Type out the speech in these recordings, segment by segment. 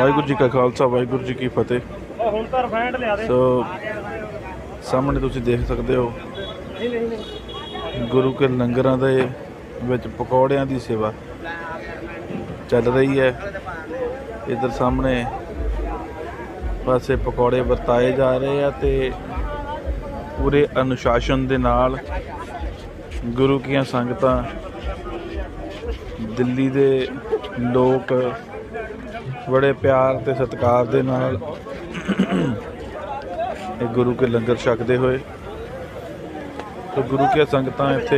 वाहिगुरू जी का खालसा वाहिगुरू जी की फतेह। सो सामने तुसीं देख सकते हो गुरु के लंगरां दे विच पकौड़ियां दी सेवा चल रही है। इधर सामने पासे पकौड़े वरताए जा रहे हैं ते पूरे अनुशासन दे नाल गुरु की संगतां दिल्ली दे लोग बड़े प्यार ते सत्कार दे नाल गुरु के लंगर छकते हुए। तो गुरु की संगतां इत्थे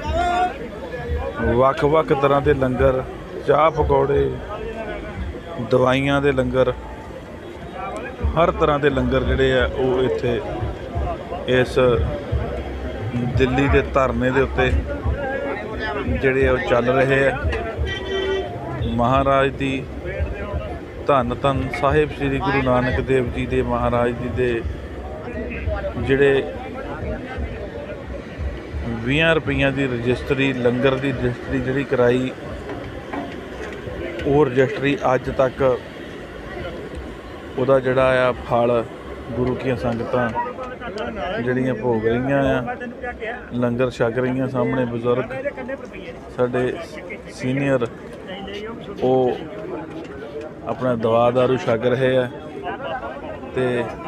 वख-वख तरह के लंगर, चाह पकौड़े, दवाइयां दे लंगर, हर तरह के लंगर जिहड़े आ वो इत्थे इस दिल्ली के धरने के उत्ते जिहड़े चल रहे हैं। महाराज दी धन धन साहिब श्री गुरु नानक देव जी दे महाराज जी दे जिहड़े 20 रुपइयां की रजिस्ट्री लंगर की रजिस्ट्री जिहड़ी कराई, वो रजिस्ट्री अज तक उहदा जिहड़ा आ फल गुरु की संगतां जिहड़ियां भोग रहीआं आ, लंगर छक रहीआं। सामने बजुर्ग साडे सीनियर वो अपना दवा दारू छक रहे हैं ते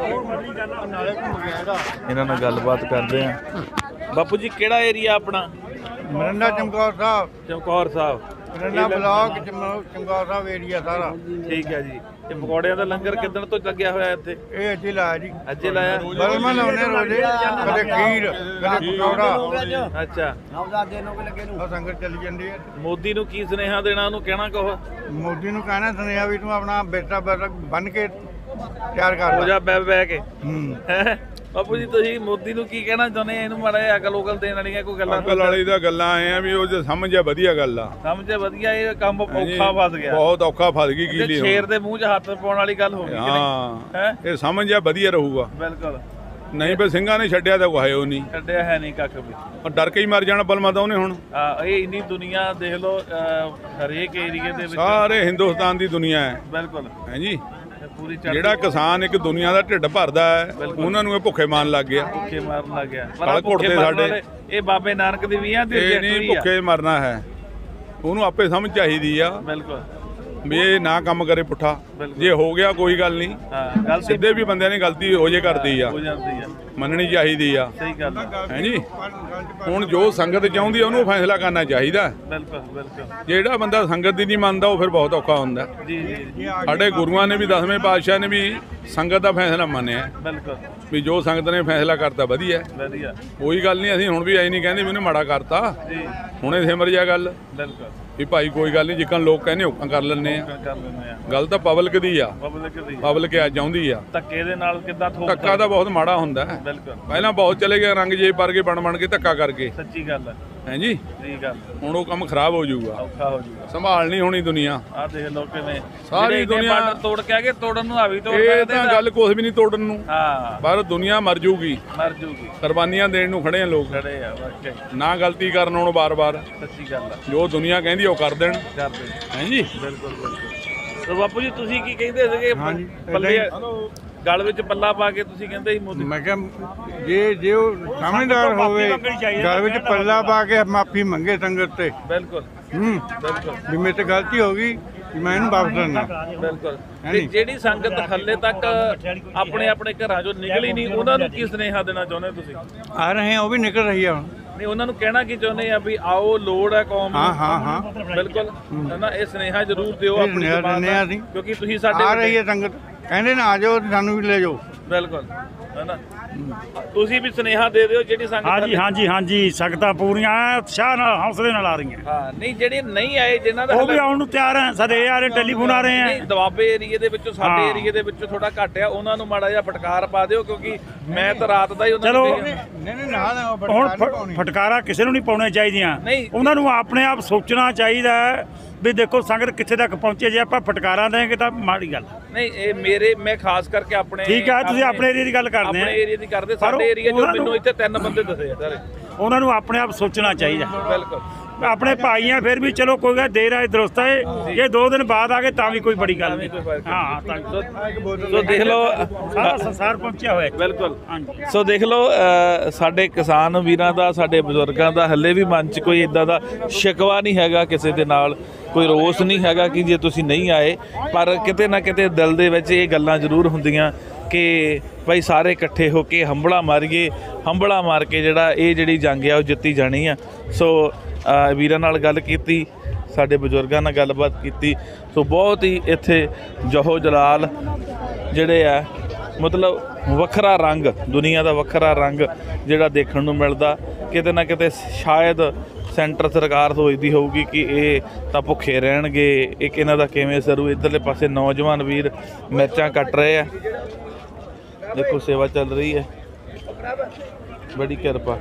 इन्हां नाल गलबात करदे हैं। बापू जी किहड़ा एरिया अपना? मरंडा चमकौर साहब। चमकौर साहब मरंडा ब्लॉक चमकौर साहब एरिया सारा। ठीक है जी। ते पकौड़ियां दा लंगर किदण तो लग्या होया इत्थे? ये अज ही लाया जी। अज ही लाया। बलमा लाउने रोजे, कदे खीर कदे पकौड़ा। अच्छा, संगत चली जाती है। मोदी नूं की सुनेहा देना, उहनूं कहना कहो? मोदी नूं कहना सुनेहा भी तू अपना बेटा बन के तैयार कर हो जा बह के। बापू जी तुसीं मोदी नूं की कहना चाहुंदे? इहनूं माड़ा जिहा अकल उकल देण वालीਆਂ कोई गल्लां? अकल वाली तां गल्लां आए आ भी ਉਹ ਸਮਝ ਆ ਵਧੀਆ ਗੱਲ ਆ। ਸਮਝ ਵਧੀਆ, ਇਹ ਕੰਮ ਔਖਾ ਫਸ ਗਿਆ, ਬਹੁਤ ਔਖਾ ਫਸ ਗਈ ਕੀਲੀ। ਸ਼ੇਰ ਦੇ ਮੂੰਹ 'ਚ ਹੱਥ ਪਾਉਣ ਵਾਲੀ ਗੱਲ ਹੋ ਗਈ। ਹਾਂ, ਇਹ ਸਮਝ ਆ ਵਧੀਆ ਰਹੂਗਾ। ਬਿਲਕੁਲ ਨਹੀਂ ਫਿਰ ਸਿੰਘਾਂ ਨੇ ਛੱਡਿਆ ਤਾਂ ਕੋਈ ਉਹ ਨਹੀਂ ਛੱਡਿਆ ਹੈ ਨਹੀਂ ਕੱਖ ਵੀ। ਡਰ ਕੇ ਹੀ ਮਰ ਜਾਣਾ ਬਲਮਾ ਤਾਂ ਉਹਨੇ ਹੁਣ। ਇਹ ਇੰਨੀ ਦੁਨੀਆ ਦੇਖ ਲਓ, ਹਰੇਕ ਏਰੀਏ ਦੇ ਵਿੱਚ ਸਾਰੇ ਹਿੰਦੁਸਤਾਨ ਦੀ ਦੁਨੀਆ ਹੈ। ਬਿਲਕੁਲ ਹੈ ਜੀ। ਪੂਰੀ ਜਿਹੜਾ ਕਿਸਾਨ ਇੱਕ ਦੁਨੀਆ ਦਾ ਢਿੱਡ ਭਰਦਾ ਹੈ, ਉਹਨਾਂ ਨੂੰ ਇਹ ਭੁੱਖੇ ਮਾਰਨ ਲੱਗ ਗਿਆ। ਭੁੱਖੇ ਮਾਰਨ ਲੱਗ ਗਿਆ। ਪਰ ਘੁੱਟਦੇ ਸਾਡੇ ਇਹ ਬਾਬੇ ਨਾਨਕ ਦੀ 20 ਦੀ ਇਹ ਨਹੀਂ ਭੁੱਖੇ ਮਰਨਾ ਹੈ, ਉਹਨੂੰ ਆਪੇ ਸਮਝ ਚਾਹੀਦੀ ਆ। ਬਿਲਕੁਲ ਵੀ ਇਹ ਨਾ ਕੰਮ ਕਰੇ ਪੁੱਠਾ। ਜੇ ਹੋ ਗਿਆ ਕੋਈ ਗੱਲ ਨਹੀਂ, ਸਿੱਧੇ ਵੀ ਬੰਦਿਆਂ ਨੇ ਗਲਤੀ ਹੋ ਜੇ ਕਰਦੀ ਆ, ਮੰਨਣੀ ਚਾਹੀਦੀ ਆ। ਸਹੀ ਗੱਲ ਹੈ ਜੀ। ਹੁਣ ਜੋ ਸੰਗਤ ਚਾਹੁੰਦੀ ਆ ਉਹਨੂੰ ਫੈਸਲਾ ਕਰਨਾ ਚਾਹੀਦਾ। ਬਿਲਕੁਲ ਬਿਲਕੁਲ। ਜਿਹੜਾ ਬੰਦਾ ਸੰਗਤ ਦੀ ਨਹੀਂ ਮੰਨਦਾ ਉਹ ਫਿਰ ਬਹੁਤ ਔਖਾ ਹੁੰਦਾ। ਜੀ ਜੀ। ਸਾਡੇ ਗੁਰੂਆਂ ਨੇ ਵੀ 10ਵੇਂ ਪਾਤਸ਼ਾਹ ਨੇ ਵੀ ਸੰਗਤ ਦਾ ਫੈਸਲਾ ਮੰਨਿਆ। ਬਿਲਕੁਲ ਵੀ ਜੋ ਸੰਗਤ ਨੇ ਫੈਸਲਾ ਕਰਤਾ ਵਧੀਆ ਵਧੀਆ। ਕੋਈ ਗੱਲ ਨਹੀਂ, ਅਸੀਂ ਹੁਣ ਵੀ ਐ ਨਹੀਂ ਕਹਿੰਦੇ ਵੀ ਉਹਨੇ ਮਾੜਾ ਕਰਤਾ। ਜੀ ਹੁਣੇ ਸਿਮਰ ਜਾ ਗੱਲ ਬਿਲਕੁਲ ਵੀ ਭਾਈ ਕੋਈ ਗੱਲ ਨਹੀਂ, ਜਿੱਕਣ ਲੋਕ ਕਹਿੰਦੇ ਹੁਕਮ ਕਰ ਲੈਂਦੇ ਆ। ਗੱਲ ਤਾਂ ਪਬਲਿਕ ਦੀ ਆ, ਪਬਲਿਕ ਆ ਚਾਹੁੰਦੀ ਆ। ਧੱਕੇ ਦੇ ਨਾਲ ਕਿੱਦਾਂ ਠੋਕ ਧੱਕਾ ਤਾਂ ਬਹੁਤ ਮਾੜਾ ਹੁੰਦਾ। ਬਿਲਕੁਲ। ਪਹਿਲਾਂ ਬਹੁਤ ਚਲੇ ਗਏ ਰੰਗ ਜੇ ਪਰ ਕੇ ਬਣ ਕੇ ਧੱਕਾ ਕਰਕੇ। ਸੱਚੀ ਗੱਲ ਹੈ। ਹੈ ਜੀ। ਸਹੀ ਗੱਲ। ਹੁਣ ਉਹ ਕੰਮ ਖਰਾਬ ਹੋ ਜਾਊਗਾ, ਔਖਾ ਹੋ ਜਾਊਗਾ, ਸੰਭਾਲ ਨਹੀਂ ਹੋਣੀ ਦੁਨੀਆ। ਆਹ ਦੇਖ ਲੋ ਕਿਵੇਂ ਸਾਰੀ ਦੁਨੀਆ ਤੋੜ ਕੇ ਆ ਕੇ ਤੋੜਨ ਨੂੰ ਆਵੀ ਤੋੜ। ਇਹ ਤਾਂ ਗੱਲ ਕੁਛ ਵੀ ਨਹੀਂ ਤੋੜਨ ਨੂੰ। ਹਾਂ, ਪਰ ਦੁਨੀਆ ਮਰ ਜੂਗੀ, ਮਰ ਜੂਗੀ। ਕੁਰਬਾਨੀਆਂ ਦੇਣ ਨੂੰ ਖੜੇ ਆ ਲੋਕ, ਖੜੇ ਆ ਵਾਕਈ। ਨਾ ਗਲਤੀ ਕਰਨ ਹੁਣ ਬਾਰ-ਬਾਰ। ਸੱਚੀ ਗੱਲ ਆ। ਜੋ ਦੁਨੀਆ ਕਹਿੰਦੀ ਉਹ ਕਰ ਦੇਣ। ਕਰਦੇ ਹੈ ਜੀ। ਬਿਲਕੁਲ ਬਿਲਕੁਲ। ਤੇ ਬਾਪੂ ਜੀ ਤੁਸੀਂ ਕੀ ਕਹਿੰਦੇ ਸੀਗੇ? ਪੱਲੇ ਗਲ ਵਿੱਚ ਪੱਲਾ ਪਾ ਕੇ ਤੁਸੀਂ ਕਹਿੰਦੇ ਸੀ ਮੋਦੀ। ਮੈਂ ਕਿਹਾ ਜੇ ਉਹ ਸਮਝਦਾਰ ਹੋਵੇ, ਗਲ ਵਿੱਚ ਪੱਲਾ ਪਾ ਕੇ ਮਾਫੀ ਮੰਗੇ ਸੰਗਤ ਤੇ। ਬਿਲਕੁਲ ਬਿਲਕੁਲ। ਵੀ ਮੇਰੇ ਤੇ ਗਲਤੀ ਹੋ ਗਈ, ਮੈਂ ਇਹਨੂੰ ਵਾਪਸ ਕਰਨਾ। ਬਿਲਕੁਲ। ਤੇ ਜਿਹੜੀ ਸੰਗਤ ਹੱਲੇ ਤੱਕ ਆਪਣੇ ਆਪਣੇ ਘਰਾਂ ਚੋਂ ਨਿਕਲੀ ਨਹੀਂ, ਉਹਨਾਂ ਨੂੰ ਕੀ ਸੁਨੇਹਾ ਦੇਣਾ ਚਾਹੁੰਦੇ ਤੁਸੀਂ? ਆ ਰਹੇ ਆ, ਉਹ ਵੀ ਨਿਕਲ ਰਹੀ ਆ ਹੁਣ। ਨਹੀਂ, ਉਹਨਾਂ ਨੂੰ ਕਹਿਣਾ ਕੀ ਚਾਹੁੰਦੇ ਆ ਵੀ ਆਓ, ਲੋੜ ਹੈ ਕੌਮ ਨੂੰ? ਹਾਂ ਬਿਲਕੁਲ ਹੈ ਨਾ। ਇਹ ਸੁਨੇਹਾ ਜ਼ਰੂਰ ਦਿਓ ਆਪਣੀ ਜ਼ਬਾਨ ਨਾਲ, ਕਿਉਂਕਿ ਤੁਸੀਂ ਸਾਡੇ ਆ ਰਹੀ ਹੈ ਸੰਗਤ, ਕਹਿੰਦੇ ਨਾ ਆ ਜਾਓ ਸਾਨੂੰ ਵੀ ਲੈ ਜਾਓ। ਬਿਲਕੁਲ ਹੈ ਨਾ। ਤੁਸੀਂ ਵੀ ਸੁਨੇਹਾ ਦੇ ਦਿਓ ਜਿਹੜੀ ਸੰਗਤ। ਹਾਂਜੀ ਹਾਂਜੀ ਹਾਂਜੀ। ਸੰਗਤਾਂ ਪੂਰੀਆਂ ਉਤਸ਼ਾਹ ਨਾਲ ਹੌਸਲੇ ਨਾਲ ਆ ਰਹੀਆਂ। ਹਾਂ, ਨਹੀਂ ਜਿਹੜੇ ਨਹੀਂ ਆਏ, ਜਿਨ੍ਹਾਂ ਦਾ ਉਹ ਵੀ ਆਉਣ ਨੂੰ ਤਿਆਰ ਹੈ। ਸਾਡੇ ਆ ਰਹੇ ਟੈਲੀਫੋਨ ਆ ਰਹੇ ਆ। ਦੁਆਬੇ ਏਰੀਏ ਦੇ ਵਿੱਚੋਂ, ਸਾਡੇ ਏਰੀਏ ਦੇ ਵਿੱਚੋਂ ਥੋੜਾ ਘੱਟ ਆ, ਉਹਨਾਂ ਨੂੰ ਮਾੜਾ ਜਿਹਾ ਫਟਕਾਰ ਪਾ ਦਿਓ, ਕਿਉਂਕਿ ਮੈਂ ਤਾਂ ਰਾਤ ਦਾ ਹੀ ਉਹਨਾਂ ਨੂੰ ਹੁਣ ਫਟਕਾਰਾ ਕਿਸੇ ਨੂੰ ਨਹੀਂ ਪਾਉਣੇ ਚਾਹੀਦੀਆਂ। ਉਹਨਾਂ ਨੂੰ ਆਪਣੇ ਆਪ ਸੋਚਣਾ ਚਾਹੀਦਾ ਹੈ ਵੀ ਦੇਖੋ ਸੰਗਤ ਕਿੱਥੇ ਤੱਕ ਪਹੁੰਚੇ। ਜੇ ਆਪਾਂ ਫਟਕਾਰਾਂ ਦੇਂਗੇ ਤਾਂ ਮਾੜੀ ਗੱਲ। ਨਹੀਂ, ਇਹ ਮੈਂ ਖਾਸ ਕਰਕੇ ਆਪਣੇ, ਠੀਕ ਹੈ, ਤੁਸੀਂ ਆਪਣੇ ਏਰੀਏ ਦੀ ਗੱਲ ਕਰਦੇ ਆ। ਆਪਣੇ ਏਰੀਏ ਦੀ ਕਰਦੇ। ਸਾਡੇ ਏਰੀਏ 'ਚੋਂ ਮੈਨੂੰ ਇੱਥੇ 3 ਬੰਦੇ ਦੱਸੇ ਆ ਸਾਰੇ। ਉਹਨਾਂ ਨੂੰ ਆਪਣੇ ਆਪ ਸੋਚਣਾ ਚਾਹੀਦਾ। ਬਿਲਕੁਲ। ਆਪਣੇ ਭਾਈ ਆ, ਫਿਰ ਵੀ ਚਲੋ ਕੋਈ ਗੱਲ ਦੇਰ ਆਏ ਦਰੁਸਤ ਹੈ। ਜੇ 2 ਦਿਨ ਬਾਅਦ ਆ ਗਏ ਤਾਂ ਵੀ ਕੋਈ ਬੜੀ ਗੱਲ ਨਹੀਂ। ਹਾਂ ਤਾਂ ਸੋ ਦੇਖ ਲਓ ਸਾਰਾ ਸੰਸਾਰ ਪਹੁੰਚਿਆ ਹੋਇਆ। ਬਿਲਕੁਲ। ਹਾਂਜੀ ਸੋ ਦੇਖ ਲਓ ਸਾਡੇ ਕਿਸਾਨ ਵੀਰਾਂ ਦਾ, ਸਾਡੇ ਬਜ਼ੁਰਗਾਂ ਦਾ ਹੱਲੇ ਵੀ ਮਨ 'ਚ ਕੋਈ ਇਦਾਂ ਦਾ ਸ਼ਿਕਵਾ ਨਹੀਂ ਹੈਗਾ ਕਿਸੇ ਦੇ ਨਾਲ, ਕੋਈ ਰੋਸ ਨਹੀਂ ਹੈਗਾ ਕਿ ਜੇ ਤੁਸੀਂ ਨਹੀਂ ਆਏ। ਪਰ ਕਿਤੇ ਨਾ ਕਿਤੇ ਦਿਲ ਦੇ ਵਿੱਚ ਇਹ ਗੱਲਾਂ ਜ਼ਰੂਰ ਹੁੰਦੀਆਂ ਕਿ ਭਾਈ ਸਾਰੇ ਇਕੱਠੇ ਹੋ ਕੇ ਹੰਬਲਾ ਮਾਰੀਏ, ਹੰਬਲਾ ਮਾਰ ਕੇ ਜਿਹੜੀ ਜੰਗ ਆ ਉਹ ਜਿੱਤੀ ਜਾਣੀ ਆ। ਸੋ ਵੀਰਾਂ ਨਾਲ ਗੱਲ ਕੀਤੀ, ਸਾਡੇ ਬਜ਼ੁਰਗਾਂ ਨਾਲ ਗੱਲਬਾਤ ਕੀਤੀ। ਸੋ ਬਹੁਤ ਹੀ ਇੱਥੇ ਜਹੋ ਜਲਾਲ ਜਿਹੜੇ ਆ, ਮਤਲਬ ਵੱਖਰਾ ਰੰਗ, ਦੁਨੀਆ ਦਾ ਵੱਖਰਾ ਰੰਗ ਜਿਹੜਾ ਦੇਖਣ ਨੂੰ ਮਿਲਦਾ। ਕਿਤੇ ਨਾ ਕਿਤੇ ਸ਼ਾਇਦ ਸੈਂਟਰ ਸਰਕਾਰ ਸੋਚਦੀ ਹੋਊਗੀ ਕਿ ਇਹ ਤਾਂ ਭੁੱਖੇ ਰਹਿਣਗੇ, ਇੱਕ ਇਹਨਾਂ ਦਾ ਕਿਵੇਂ ਸਰੂ। ਇੱਧਰਲੇ ਪਾਸੇ ਨੌਜਵਾਨ ਵੀਰ ਮਿਰਚਾਂ ਕੱਟ ਰਹੇ ਆ, ਦੇਖੋ ਸੇਵਾ ਚੱਲ ਰਹੀ ਹੈ, ਬੜੀ ਕਿਰਪਾ।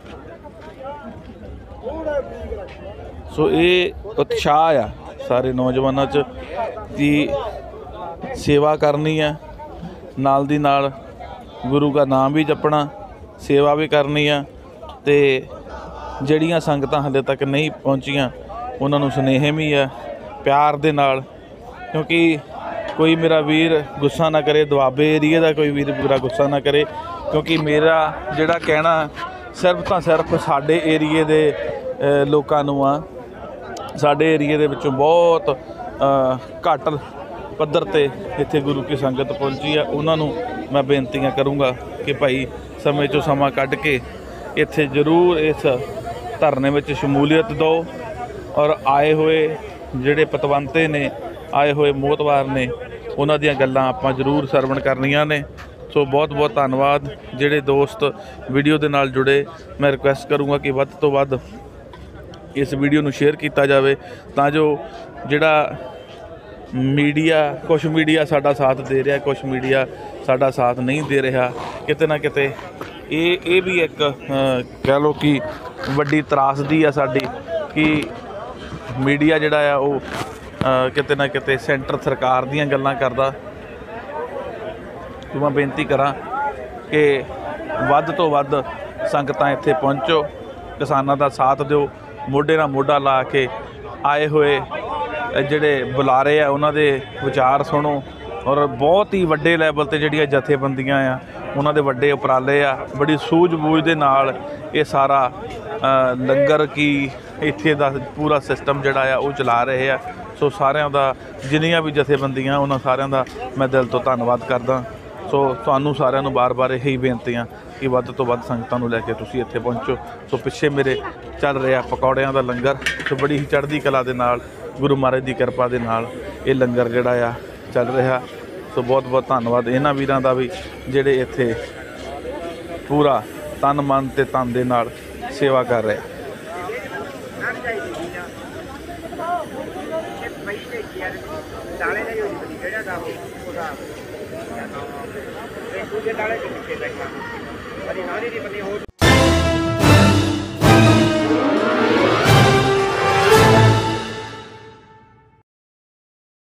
ਸੋ ਇਹ ਉਤਸ਼ਾਹ ਆ ਸਾਰੇ ਨੌਜਵਾਨਾਂ 'ਚ ਕਿ ਸੇਵਾ ਕਰਨੀ ਆ, ਨਾਲ ਦੀ ਨਾਲ ਗੁਰੂ ਦਾ ਨਾਮ ਵੀ ਜਪਣਾ, ਸੇਵਾ ਵੀ ਕਰਨੀ ਆ। ਤੇ ਜਿਹੜੀਆਂ ਸੰਗਤਾਂ ਹਾਲੇ ਤੱਕ ਨਹੀਂ ਪਹੁੰਚੀਆਂ ਉਹਨਾਂ ਨੂੰ ਸੁਨੇਹੇ ਵੀ ਆ ਪਿਆਰ ਦੇ ਨਾਲ, ਕਿਉਂਕਿ ਕੋਈ ਮੇਰਾ ਵੀਰ ਗੁੱਸਾ ਨਾ ਕਰੇ, ਦੁਆਬੇ ਏਰੀਏ ਦਾ ਕੋਈ ਵੀਰ ਪੂਰਾ ਗੁੱਸਾ ਨਾ ਕਰੇ, ਕਿਉਂਕਿ ਮੇਰਾ ਜਿਹੜਾ ਕਹਿਣਾ ਸਿਰਫ ਤਾਂ ਸਿਰਫ ਸਾਡੇ ਏਰੀਏ ਦੇ ਲੋਕਾਂ ਨੂੰ ਆ। ਸਾਡੇ ਏਰੀਏ ਦੇ ਵਿੱਚੋਂ ਬਹੁਤ ਘੱਟ ਪੱਧਰ 'ਤੇ ਇੱਥੇ ਗੁਰੂ ਕੀ ਸੰਗਤ ਪਹੁੰਚੀ ਆ। ਉਹਨਾਂ ਨੂੰ ਮੈਂ ਬੇਨਤੀਆਂ ਕਰੂੰਗਾ ਕਿ ਭਾਈ ਸਮੇਂ 'ਚੋਂ ਸਮਾਂ ਕੱਢ ਕੇ ਇੱਥੇ ਜ਼ਰੂਰ ਇਸ ਧਰਨੇ ਵਿੱਚ ਸ਼ਮੂਲੀਅਤ ਦਿਓ। ਔਰ ਆਏ ਹੋਏ ਜਿਹੜੇ ਪਤਵੰਤੇ ਨੇ, ਆਏ ਹੋਏ ਮੋਹਤਵਾਰ ਨੇ, ਉਹਨਾਂ ਦੀਆਂ ਗੱਲਾਂ ਆਪਾਂ ਜ਼ਰੂਰ ਸਰਵਣ ਕਰਨੀਆਂ ਨੇ। ਸੋ ਬਹੁਤ ਬਹੁਤ ਧੰਨਵਾਦ ਜਿਹੜੇ ਦੋਸਤ ਵੀਡੀਓ ਦੇ ਨਾਲ ਜੁੜੇ। ਮੈਂ ਰਿਕੁਐਸਟ ਕਰੂੰਗਾ ਕਿ ਵੱਧ ਤੋਂ ਵੱਧ ਇਸ ਵੀਡੀਓ ਨੂੰ ਸ਼ੇਅਰ ਕੀਤਾ ਜਾਵੇ, ਤਾਂ ਜੋ ਜਿਹੜਾ ਮੀਡੀਆ, ਕੁਛ ਮੀਡੀਆ ਸਾਡਾ ਸਾਥ ਦੇ ਰਿਹਾ, ਕੁਛ ਮੀਡੀਆ ਸਾਡਾ ਸਾਥ ਨਹੀਂ ਦੇ ਰਿਹਾ। ਕਿਤੇ ਨਾ ਕਿਤੇ ਇਹ ਵੀ ਇੱਕ ਕਹਿ ਲਓ ਕਿ ਵੱਡੀ ਤਰਾਸਦੀ ਆ ਸਾਡੀ ਕਿ ਮੀਡੀਆ ਜਿਹੜਾ ਆ ਉਹ ਕਿਤੇ ਨਾ ਕਿਤੇ ਸੈਂਟਰ ਸਰਕਾਰ ਦੀਆਂ ਗੱਲਾਂ ਕਰਦਾ। ਮੈਂ ਬੇਨਤੀ ਕਰਾਂ ਕਿ ਵੱਧ ਤੋਂ ਵੱਧ ਸੰਗਤਾਂ ਇੱਥੇ ਪਹੁੰਚੋ, ਕਿਸਾਨਾਂ ਦਾ ਸਾਥ ਦਿਓ, ਮੋਢੇ ਨਾਲ ਮੋਢਾ ਲਾ ਕੇ ਆਏ ਹੋਏ ਜਿਹੜੇ ਬੁਲਾਰੇ ਆ ਉਹਨਾਂ ਦੇ ਵਿਚਾਰ ਸੁਣੋ। ਔਰ ਬਹੁਤ ਹੀ ਵੱਡੇ ਲੈਵਲ 'ਤੇ ਜਿਹੜੀਆਂ ਜਥੇਬੰਦੀਆਂ ਆ ਉਹਨਾਂ ਦੇ ਵੱਡੇ ਉਪਰਾਲੇ ਆ, ਬੜੀ ਸੂਝ-ਬੂਝ ਦੇ ਨਾਲ ਇਹ ਸਾਰਾ ਲੰਗਰ ਕੀ ਇੱਥੇ ਦਾ ਪੂਰਾ ਸਿਸਟਮ ਜਿਹੜਾ ਆ ਉਹ ਚਲਾ ਰਹੇ ਆ। ਸੋ ਸਾਰਿਆਂ ਦਾ, ਜਿੰਨੀਆਂ ਵੀ ਜਥੇਬੰਦੀਆਂ, ਉਹਨਾਂ ਸਾਰਿਆਂ ਦਾ ਮੈਂ ਦਿਲ ਤੋਂ ਧੰਨਵਾਦ ਕਰਦਾ। ਸੋ ਤੁਹਾਨੂੰ ਸਾਰਿਆਂ ਨੂੰ ਬਾਰ-ਬਾਰ ਇਹੀ ਬੇਨਤੀਆਂ ਕਿ ਵੱਧ ਤੋਂ ਵੱਧ ਸੰਗਤਾਂ ਨੂੰ ਲੈ ਕੇ ਤੁਸੀਂ ਇੱਥੇ ਪਹੁੰਚੋ। ਸੋ ਪਿੱਛੇ ਮੇਰੇ ਚੱਲ ਰਿਹਾ ਪਕੌੜਿਆਂ ਦਾ ਲੰਗਰ, ਸੋ ਬੜੀ ਹੀ ਚੜ੍ਹਦੀ ਕਲਾ ਦੇ ਨਾਲ, ਗੁਰੂ ਮਹਾਰਾਜ ਦੀ ਕਿਰਪਾ ਦੇ ਨਾਲ ਇਹ ਲੰਗਰ ਜਿਹੜਾ ਆ ਚੱਲ ਰਿਹਾ। ਸੋ ਬਹੁਤ ਬਹੁਤ ਧੰਨਵਾਦ ਇਹਨਾਂ ਵੀਰਾਂ ਦਾ ਵੀ ਜਿਹੜੇ ਇੱਥੇ ਪੂਰਾ ਤਨ ਮਨ ਤੇ ਤਨ ਦੇ ਨਾਲ ਸੇਵਾ ਕਰ ਰਹੇ। दाले